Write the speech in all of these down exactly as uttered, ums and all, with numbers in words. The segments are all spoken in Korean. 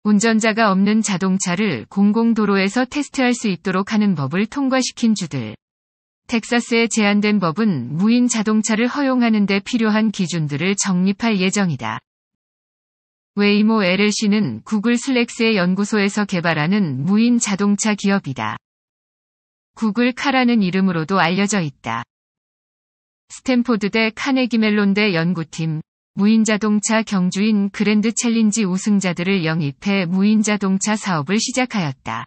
운전자가 없는 자동차를 공공도로에서 테스트할 수 있도록 하는 법을 통과시킨 주들. 텍사스에 제안된 법은 무인 자동차를 허용하는 데 필요한 기준들을 정립할 예정이다. 웨이모 엘엘씨는 구글 슬랙스의 연구소에서 개발하는 무인 자동차 기업이다. 구글 카라는 이름으로도 알려져 있다. 스탠포드대 카네기 멜론대 연구팀, 무인자동차 경주인 그랜드 챌린지 우승자들을 영입해 무인자동차 사업을 시작하였다.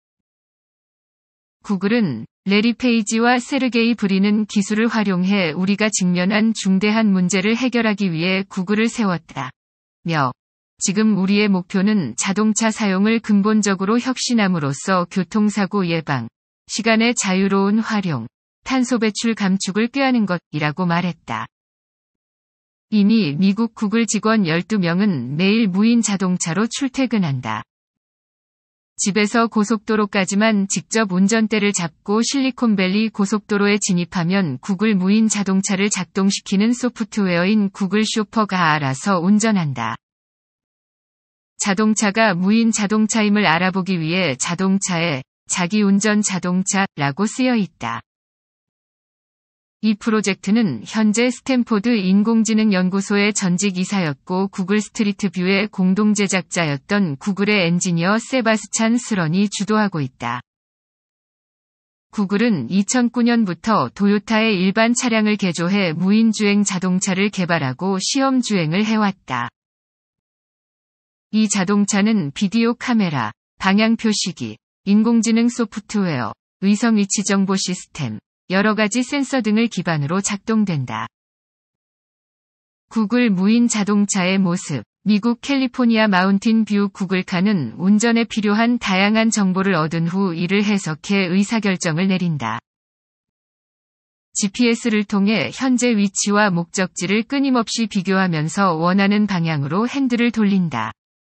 구글은 레리 페이지와 세르게이 브린은 기술을 활용해 우리가 직면한 중대한 문제를 해결하기 위해 구글을 세웠다. 며 지금 우리의 목표는 자동차 사용을 근본적으로 혁신함으로써 교통사고 예방, 시간의 자유로운 활용, 탄소 배출 감축을 꾀하는 것이라고 말했다. 이미 미국 구글 직원 열두 명은 매일 무인 자동차로 출퇴근한다. 집에서 고속도로까지만 직접 운전대를 잡고 실리콘밸리 고속도로에 진입하면 구글 무인 자동차를 작동시키는 소프트웨어인 구글 쇼퍼가 알아서 운전한다. 자동차가 무인 자동차임을 알아보기 위해 자동차에 자기운전 자동차라고 쓰여 있다. 이 프로젝트는 현재 스탠포드 인공지능연구소의 전직 이사였고 구글 스트리트뷰의 공동 제작자였던 구글의 엔지니어 세바스찬 스런이 주도하고 있다. 구글은 이천구 년부터 도요타의 일반 차량을 개조해 무인주행 자동차를 개발하고 시험 주행을 해왔다. 이 자동차는 비디오 카메라, 방향 표시기, 인공지능 소프트웨어, 위성 위치 정보 시스템, 여러 가지 센서 등을 기반으로 작동된다. 구글 무인 자동차의 모습. 미국 캘리포니아 마운틴 뷰 구글카는 운전에 필요한 다양한 정보를 얻은 후 이를 해석해 의사결정을 내린다. 지피에스를 통해 현재 위치와 목적지를 끊임없이 비교하면서 원하는 방향으로 핸들을 돌린다.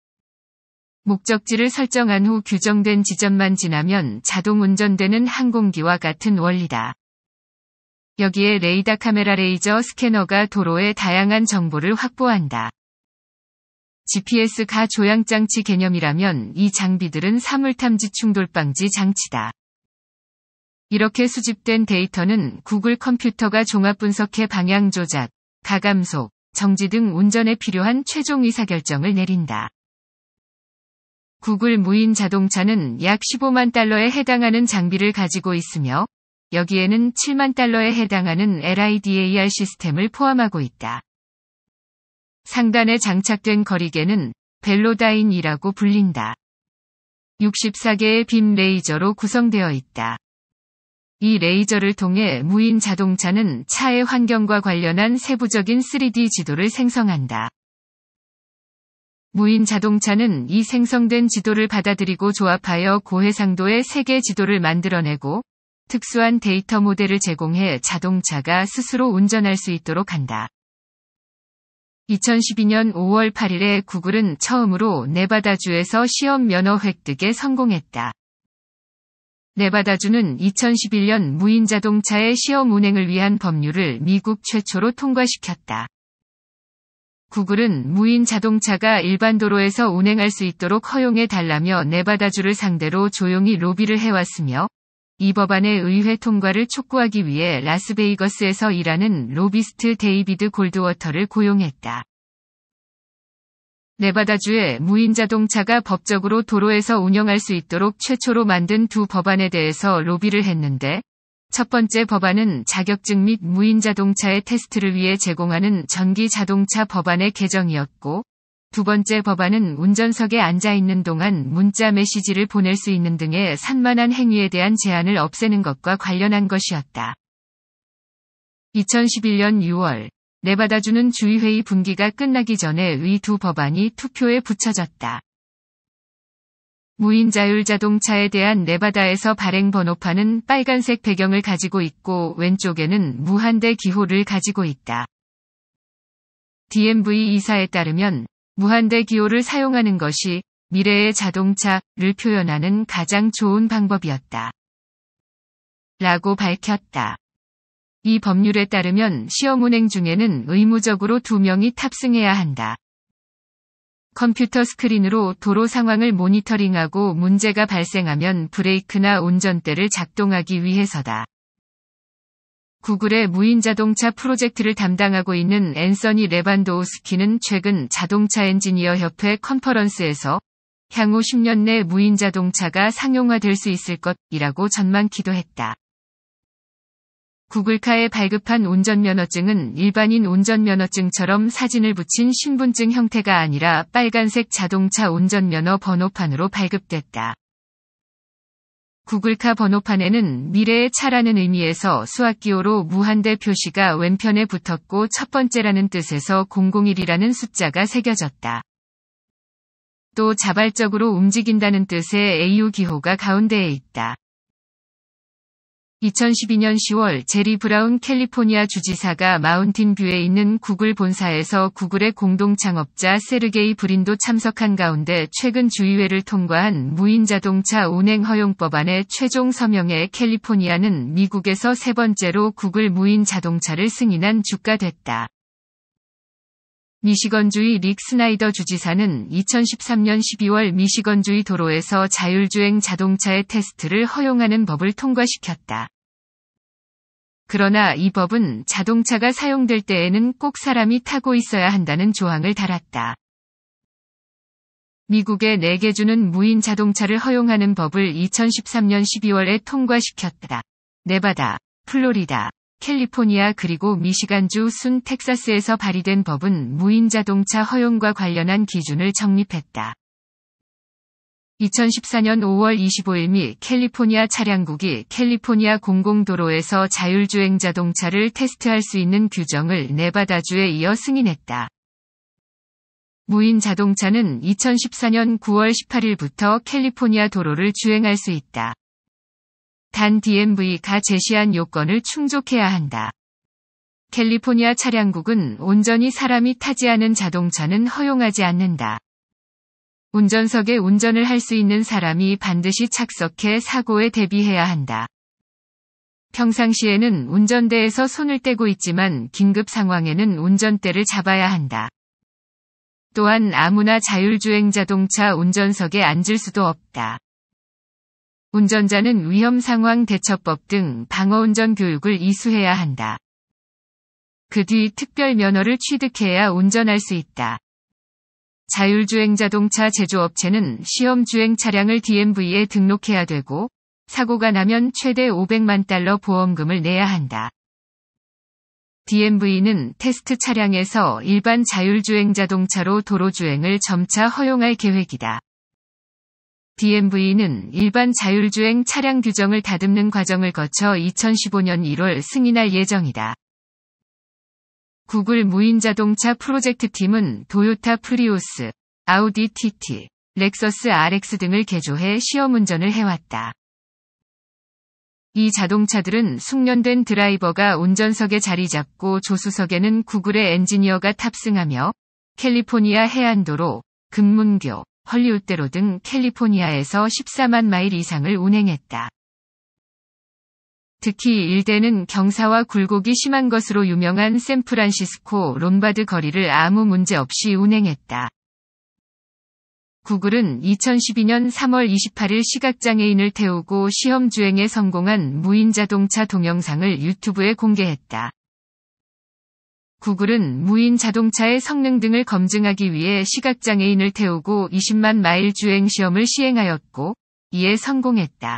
목적지를 설정한 후 규정된 지점만 지나면 자동 운전되는 항공기와 같은 원리다. 여기에 레이더 카메라 레이저 스캐너가 도로의 다양한 정보를 확보한다. 지피에스 가 조향장치 개념이라면 이 장비들은 사물탐지 충돌방지 장치다. 이렇게 수집된 데이터는 구글 컴퓨터가 종합 분석해 방향 조작, 가감속, 정지 등 운전에 필요한 최종 의사결정을 내린다. 구글 무인 자동차는 약 십오만 달러에 해당하는 장비를 가지고 있으며 여기에는 칠만 달러에 해당하는 리다र 시스템을 포함하고 있다. 상단에 장착된 거리계는 벨로다인이라고 불린다. 육십사 개의 빔 레이저로 구성되어 있다. 이 레이저를 통해 무인 자동차는 차의 환경과 관련한 세부적인 쓰리디 지도를 생성한다. 무인 자동차는 이 생성된 지도를 받아들이고 조합하여 고해상도의 세계 지도를 만들어내고 특수한 데이터 모델을 제공해 자동차가 스스로 운전할 수 있도록 한다. 이천십이 년 오월 팔일에 구글은 처음으로 네바다주에서 시험 면허 획득에 성공했다. 네바다주는 이천십일 년 무인 자동차의 시험 운행을 위한 법률을 미국 최초로 통과시켰다. 구글은 무인 자동차가 일반 도로에서 운행할 수 있도록 허용해 달라며 네바다주를 상대로 조용히 로비를 해왔으며 이 법안의 의회 통과를 촉구하기 위해 라스베이거스에서 일하는 로비스트 데이비드 골드워터를 고용했다. 네바다주의 무인 자동차가 법적으로 도로에서 운영할 수 있도록 최초로 만든 두 법안에 대해서 로비를 했는데 첫 번째 법안은 자격증 및 무인 자동차의 테스트를 위해 제공하는 전기 자동차 법안의 개정이었고 두 번째 법안은 운전석에 앉아 있는 동안 문자 메시지를 보낼 수 있는 등의 산만한 행위에 대한 제한을 없애는 것과 관련한 것이었다. 이천십일 년 유월, 네바다주는 주의회의 분기가 끝나기 전에 위 두 법안이 투표에 붙여졌다. 무인 자율 자동차에 대한 네바다에서 발행 번호판은 빨간색 배경을 가지고 있고 왼쪽에는 무한대 기호를 가지고 있다. 디엠브이 이사에 따르면 무한대 기호를 사용하는 것이 미래의 자동차를 표현하는 가장 좋은 방법이었다. 라고 밝혔다. 이 법률에 따르면 시험 운행 중에는 의무적으로 두 명이 탑승해야 한다. 컴퓨터 스크린으로 도로 상황을 모니터링하고 문제가 발생하면 브레이크나 운전대를 작동하기 위해서다. 구글의 무인자동차 프로젝트를 담당하고 있는 앤서니 레반도우스키는 최근 자동차 엔지니어 협회 컨퍼런스에서 향후 십 년 내 무인자동차가 상용화될 수 있을 것이라고 전망키도 했다. 구글카에 발급한 운전면허증은 일반인 운전면허증처럼 사진을 붙인 신분증 형태가 아니라 빨간색 자동차 운전면허 번호판으로 발급됐다. 구글카 번호판에는 미래의 차라는 의미에서 수학기호로 무한대 표시가 왼편에 붙었고 첫 번째라는 뜻에서 공공일이라는 숫자가 새겨졌다. 또 자발적으로 움직인다는 뜻의 에이유 기호가 가운데에 있다. 이천십이 년 시월 제리 브라운 캘리포니아 주지사가 마운틴뷰에 있는 구글 본사에서 구글의 공동창업자 세르게이 브린도 참석한 가운데 최근 주의회를 통과한 무인자동차 운행 허용법안의 최종 서명에 캘리포니아는 미국에서 세 번째로 구글 무인자동차를 승인한 주가 됐다. 미시건주의 릭 스나이더 주지사는 이천십삼 년 십이월 미시건주의 도로에서 자율주행 자동차의 테스트를 허용하는 법을 통과시켰다. 그러나 이 법은 자동차가 사용될 때에는 꼭 사람이 타고 있어야 한다는 조항을 달았다. 미국의 네 개 주는 무인 자동차를 허용하는 법을 이천십삼 년 십이월에 통과시켰다. 네바다, 플로리다, 캘리포니아 그리고 미시간주 순 텍사스에서 발의된 법은 무인 자동차 허용과 관련한 기준을 정립했다. 이천십사 년 오월 이십오일 미 캘리포니아 차량국이 캘리포니아 공공도로에서 자율주행 자동차를 테스트할 수 있는 규정을 네바다주에 이어 승인했다. 무인 자동차는 이천십사 년 구월 십팔일부터 캘리포니아 도로를 주행할 수 있다. 단 디엠브이가 제시한 요건을 충족해야 한다. 캘리포니아 차량국은 온전히 사람이 타지 않은 자동차는 허용하지 않는다. 운전석에 운전을 할 수 있는 사람이 반드시 착석해 사고에 대비해야 한다. 평상시에는 운전대에서 손을 떼고 있지만 긴급 상황에는 운전대를 잡아야 한다. 또한 아무나 자율주행 자동차 운전석에 앉을 수도 없다. 운전자는 위험상황 대처법 등 방어운전 교육을 이수해야 한다. 그 뒤 특별 면허를 취득해야 운전할 수 있다. 자율주행 자동차 제조업체는 시험주행 차량을 디엠브이에 등록해야 되고 사고가 나면 최대 오백만 달러 보험금을 내야 한다. 디엠브이는 테스트 차량에서 일반 자율주행 자동차로 도로주행을 점차 허용할 계획이다. 디엠브이는 일반 자율주행 차량 규정을 다듬는 과정을 거쳐 이천십오 년 일월 승인할 예정이다. 구글 무인자동차 프로젝트팀은 도요타 프리우스, 아우디 티티, 렉서스 알엑스 등을 개조해 시험운전을 해왔다. 이 자동차들은 숙련된 드라이버가 운전석에 자리 잡고 조수석에는 구글의 엔지니어가 탑승하며 캘리포니아 해안도로, 금문교, 헐리우드대로 등 캘리포니아에서 십사만 마일 이상을 운행했다. 특히 일대는 경사와 굴곡이 심한 것으로 유명한 샌프란시스코 롬바드 거리를 아무 문제 없이 운행했다. 구글은 이천십이 년 삼월 이십팔일 시각장애인을 태우고 시험주행에 성공한 무인자동차 동영상을 유튜브에 공개했다. 구글은 무인 자동차의 성능 등을 검증하기 위해 시각장애인을 태우고 이십만 마일 주행 시험을 시행하였고, 이에 성공했다.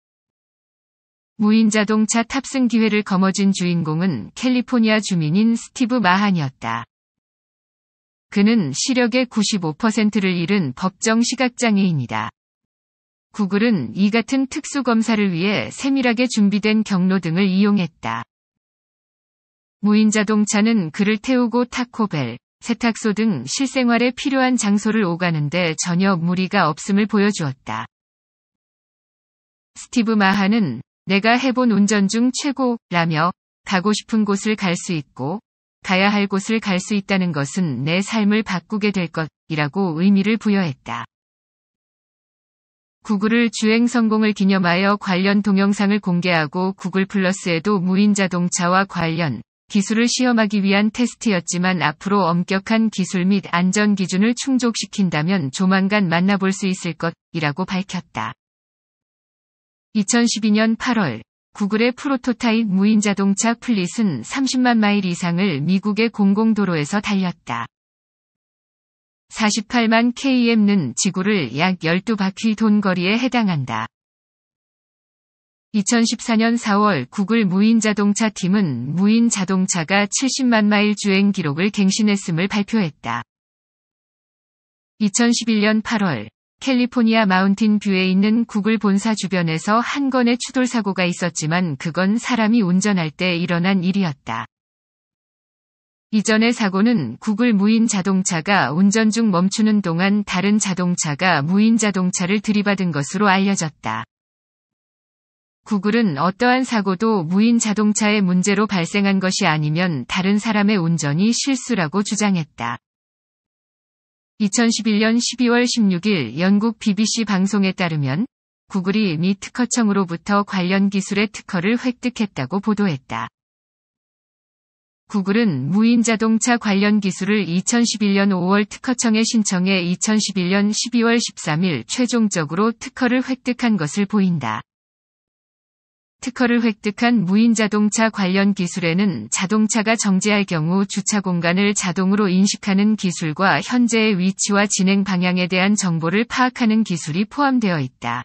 무인 자동차 탑승 기회를 거머쥔 주인공은 캘리포니아 주민인 스티브 마한이었다. 그는 시력의 구십오 퍼센트를 잃은 법정 시각장애인이다. 구글은 이 같은 특수검사를 위해 세밀하게 준비된 경로 등을 이용했다. 무인 자동차는 그를 태우고 타코벨, 세탁소 등 실생활에 필요한 장소를 오가는데 전혀 무리가 없음을 보여주었다. 스티브 마한은 내가 해본 운전 중 최고라며 가고 싶은 곳을 갈 수 있고 가야 할 곳을 갈 수 있다는 것은 내 삶을 바꾸게 될 것이라고 의미를 부여했다. 구글을 주행 성공을 기념하여 관련 동영상을 공개하고 구글 플러스에도 무인 자동차와 관련 기술을 시험하기 위한 테스트였지만 앞으로 엄격한 기술 및 안전 기준을 충족시킨다면 조만간 만나볼 수 있을 것이라고 밝혔다. 이천십이 년 팔월 구글의 프로토타입 무인 자동차 플릿은 삼십만 마일 이상을 미국의 공공도로에서 달렸다. 사십팔만 킬로미터는 지구를 약 열두 바퀴 돈 거리에 해당한다. 이천십사 년 사월 구글 무인 자동차 팀은 무인 자동차가 칠십만 마일 주행 기록을 갱신했음을 발표했다. 이천십일 년 팔월 캘리포니아 마운틴 뷰에 있는 구글 본사 주변에서 한 건의 추돌 사고가 있었지만 그건 사람이 운전할 때 일어난 일이었다. 이전의 사고는 구글 무인 자동차가 운전 중 멈추는 동안 다른 자동차가 무인 자동차를 들이받은 것으로 알려졌다. 구글은 어떠한 사고도 무인 자동차의 문제로 발생한 것이 아니면 다른 사람의 운전이 실수라고 주장했다. 이천십일 년 십이월 십육일 영국 비비씨 방송에 따르면 구글이 미 특허청으로부터 관련 기술의 특허를 획득했다고 보도했다. 구글은 무인 자동차 관련 기술을 이천십일 년 오월 특허청에 신청해 이천십일 년 십이월 십삼일 최종적으로 특허를 획득한 것을 보인다. 특허를 획득한 무인 자동차 관련 기술에는 자동차가 정지할 경우 주차 공간을 자동으로 인식하는 기술과 현재의 위치와 진행 방향에 대한 정보를 파악하는 기술이 포함되어 있다.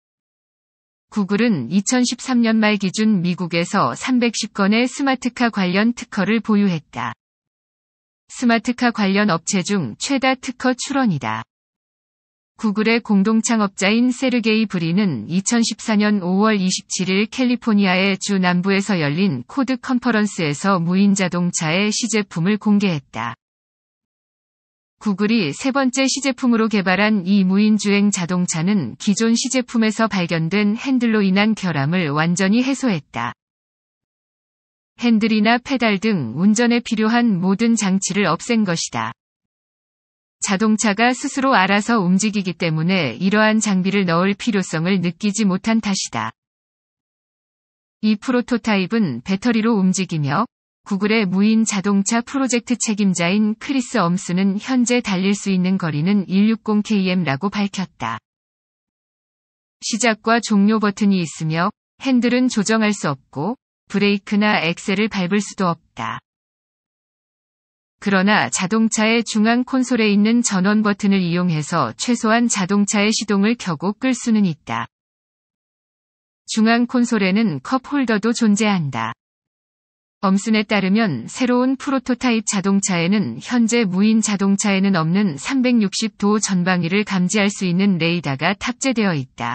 구글은 이천십삼 년 말 기준 미국에서 삼백십 건의 스마트카 관련 특허를 보유했다. 스마트카 관련 업체 중 최다 특허 출원이다. 구글의 공동창업자인 세르게이 브린은 이천십사 년 오월 이십칠일 캘리포니아의 주 남부에서 열린 코드 컨퍼런스에서 무인 자동차의 시제품을 공개했다. 구글이 세 번째 시제품으로 개발한 이 무인 주행 자동차는 기존 시제품에서 발견된 핸들로 인한 결함을 완전히 해소했다. 핸들이나 페달 등 운전에 필요한 모든 장치를 없앤 것이다. 자동차가 스스로 알아서 움직이기 때문에 이러한 장비를 넣을 필요성을 느끼지 못한 탓이다. 이 프로토타입은 배터리로 움직이며 구글의 무인 자동차 프로젝트 책임자인 크리스 엄스는 현재 달릴 수 있는 거리는 백육십 킬로미터라고 밝혔다. 시작과 종료 버튼이 있으며 핸들은 조정할 수 없고 브레이크나 엑셀을 밟을 수도 없다. 그러나 자동차의 중앙 콘솔에 있는 전원 버튼을 이용해서 최소한 자동차의 시동을 켜고 끌 수는 있다. 중앙 콘솔에는 컵 홀더도 존재한다. 엄슨에 따르면 새로운 프로토타입 자동차에는 현재 무인 자동차에는 없는 삼백육십 도 전방위를 감지할 수 있는 레이더가 탑재되어 있다.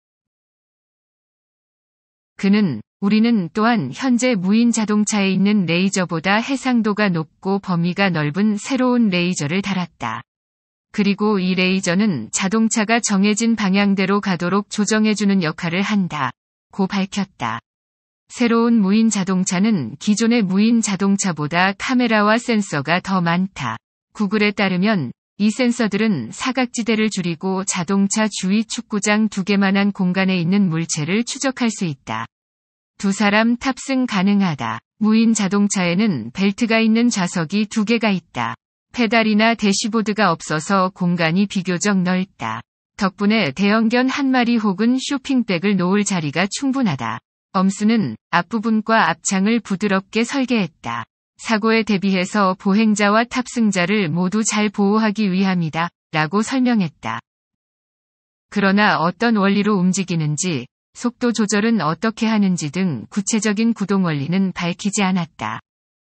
그는 우리는 또한 현재 무인 자동차에 있는 레이저보다 해상도가 높고 범위가 넓은 새로운 레이저를 달았다. 그리고 이 레이저는 자동차가 정해진 방향대로 가도록 조정해주는 역할을 한다. 고 밝혔다. 새로운 무인 자동차는 기존의 무인 자동차보다 카메라와 센서가 더 많다. 구글에 따르면 이 센서들은 사각지대를 줄이고 자동차 주위 축구장 두 개만한 공간에 있는 물체를 추적할 수 있다. 두 사람 탑승 가능하다. 무인 자동차에는 벨트가 있는 좌석이 두 개가 있다. 페달이나 대시보드가 없어서 공간이 비교적 넓다. 덕분에 대형견 한 마리 혹은 쇼핑백을 놓을 자리가 충분하다. 엄스는 앞부분과 앞창을 부드럽게 설계했다. 사고에 대비해서 보행자와 탑승자를 모두 잘 보호하기 위함이다. 라고 설명했다. 그러나 어떤 원리로 움직이는지, 속도 조절은 어떻게 하는지 등 구체적인 구동 원리는 밝히지 않았다.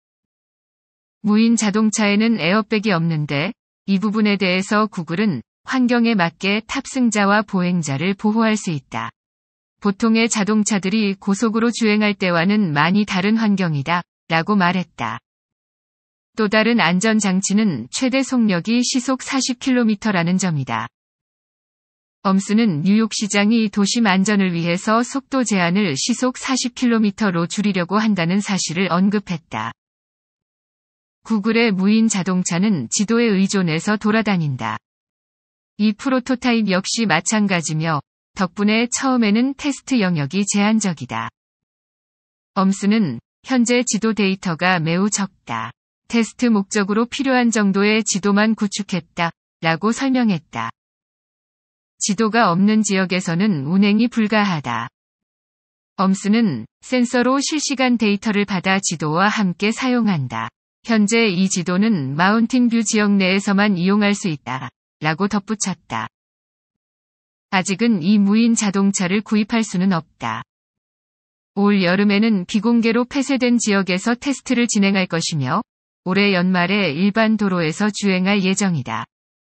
무인 자동차에는 에어백이 없는데 이 부분에 대해서 구글은 환경에 맞게 탑승자와 보행자를 보호할 수 있다. 보통의 자동차들이 고속으로 주행할 때와는 많이 다른 환경이다. 라고 말했다. 또 다른 안전장치는 최대 속력이 시속 사십 킬로미터라는 점이다. 엄스는 뉴욕시장이 도심 안전을 위해서 속도 제한을 시속 사십 킬로미터로 줄이려고 한다는 사실을 언급했다. 구글의 무인 자동차는 지도에 의존해서 돌아다닌다. 이 프로토타입 역시 마찬가지며 덕분에 처음에는 테스트 영역이 제한적이다. 엄스는 현재 지도 데이터가 매우 적다. 테스트 목적으로 필요한 정도의 지도만 구축했다. 라고 설명했다. 지도가 없는 지역에서는 운행이 불가하다. 엄스는 센서로 실시간 데이터를 받아 지도와 함께 사용한다. 현재 이 지도는 마운틴 뷰 지역 내에서만 이용할 수 있다. 라고 덧붙였다. 아직은 이 무인 자동차를 구입할 수는 없다. 올 여름에는 비공개로 폐쇄된 지역에서 테스트를 진행할 것이며 올해 연말에 일반 도로에서 주행할 예정이다.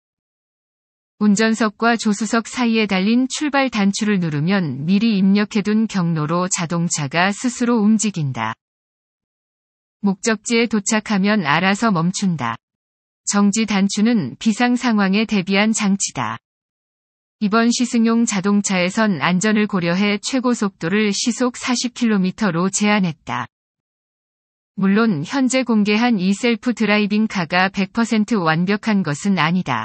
운전석과 조수석 사이에 달린 출발 단추를 누르면 미리 입력해둔 경로로 자동차가 스스로 움직인다. 목적지에 도착하면 알아서 멈춘다. 정지 단추는 비상 상황에 대비한 장치다. 이번 시승용 자동차에선 안전을 고려해 최고 속도를 시속 사십 킬로미터로 제한했다. 물론 현재 공개한 이 셀프 드라이빙 카가 백 퍼센트 완벽한 것은 아니다.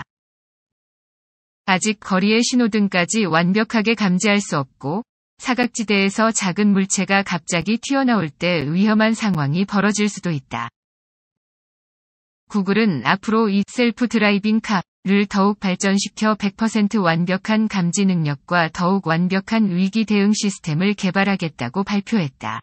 아직 거리의 신호등까지 완벽하게 감지할 수 없고 사각지대에서 작은 물체가 갑자기 튀어나올 때 위험한 상황이 벌어질 수도 있다. 구글은 앞으로 이 셀프 드라이빙 카를 더욱 발전시켜 백 퍼센트 완벽한 감지 능력과 더욱 완벽한 위기 대응 시스템을 개발하겠다고 발표했다.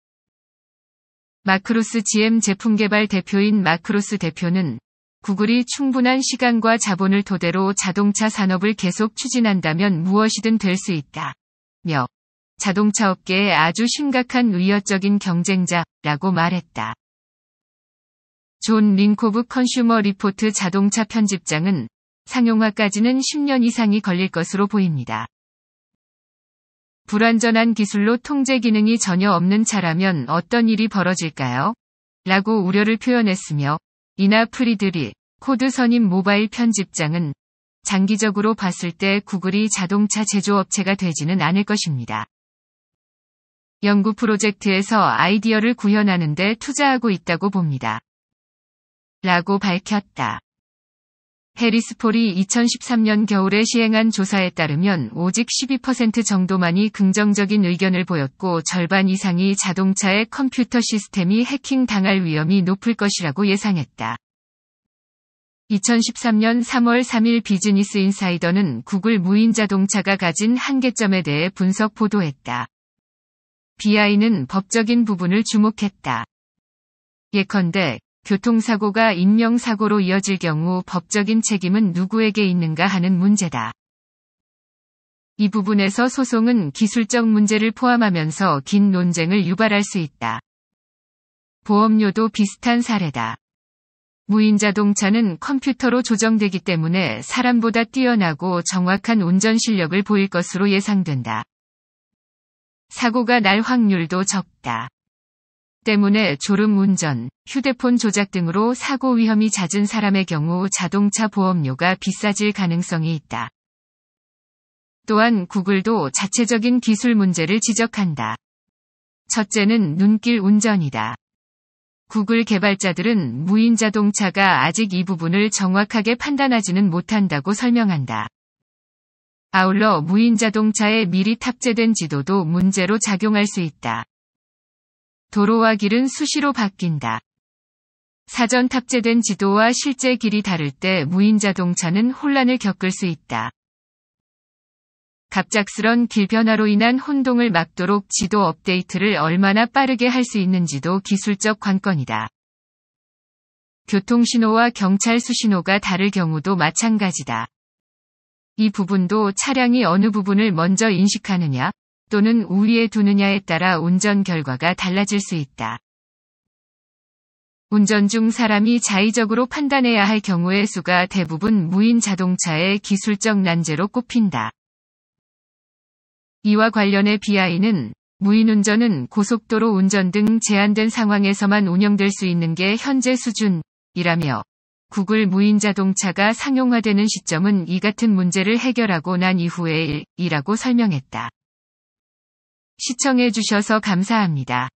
마크로스 지엠 제품개발 대표인 마크로스 대표는 구글이 충분한 시간과 자본을 토대로 자동차 산업을 계속 추진한다면 무엇이든 될 수 있다. 며 자동차 업계의 아주 심각한 위협적인 경쟁자라고 말했다. 존 링코브 컨슈머 리포트 자동차 편집장은 상용화까지는 십 년 이상이 걸릴 것으로 보입니다. 불완전한 기술로 통제 기능이 전혀 없는 차라면 어떤 일이 벌어질까요? 라고 우려를 표현했으며 이나 프리드리 코드 선임 모바일 편집장은 장기적으로 봤을 때 구글이 자동차 제조업체가 되지는 않을 것입니다. 연구 프로젝트에서 아이디어를 구현하는 데 투자하고 있다고 봅니다. 라고 밝혔다. 해리스폴이 이천십삼 년 겨울에 시행한 조사에 따르면 오직 십이 퍼센트 정도만이 긍정적인 의견을 보였고 절반 이상이 자동차의 컴퓨터 시스템이 해킹당할 위험이 높을 것이라고 예상했다. 이천십삼 년 삼월 삼일 비즈니스 인사이더는 구글 무인 자동차가 가진 한계점에 대해 분석 보도했다. 비아이는 법적인 부분을 주목했다. 예컨대 교통사고가 인명사고로 이어질 경우 법적인 책임은 누구에게 있는가 하는 문제다. 이 부분에서 소송은 기술적 문제를 포함하면서 긴 논쟁을 유발할 수 있다. 보험료도 비슷한 사례다. 무인 자동차는 컴퓨터로 조정되기 때문에 사람보다 뛰어나고 정확한 운전 실력을 보일 것으로 예상된다. 사고가 날 확률도 적다. 때문에 졸음 운전, 휴대폰 조작 등으로 사고 위험이 잦은 사람의 경우 자동차 보험료가 비싸질 가능성이 있다. 또한 구글도 자체적인 기술 문제를 지적한다. 첫째는 눈길 운전이다. 구글 개발자들은 무인 자동차가 아직 이 부분을 정확하게 판단하지는 못한다고 설명한다. 아울러 무인 자동차에 미리 탑재된 지도도 문제로 작용할 수 있다. 도로와 길은 수시로 바뀐다. 사전 탑재된 지도와 실제 길이 다를 때 무인 자동차는 혼란을 겪을 수 있다. 갑작스런 길 변화로 인한 혼동을 막도록 지도 업데이트를 얼마나 빠르게 할 수 있는지도 기술적 관건이다. 교통신호와 경찰 수신호가 다를 경우도 마찬가지다. 이 부분도 차량이 어느 부분을 먼저 인식하느냐, 또는 우위에 두느냐에 따라 운전 결과가 달라질 수 있다. 운전 중 사람이 자의적으로 판단해야 할 경우의 수가 대부분 무인 자동차의 기술적 난제로 꼽힌다. 이와 관련해 비아이는 무인 운전은 고속도로 운전 등 제한된 상황에서만 운영될 수 있는 게 현재 수준이라며 구글 무인 자동차가 상용화되는 시점은 이 같은 문제를 해결하고 난 이후의 일이라고 설명했다. 시청해주셔서 감사합니다.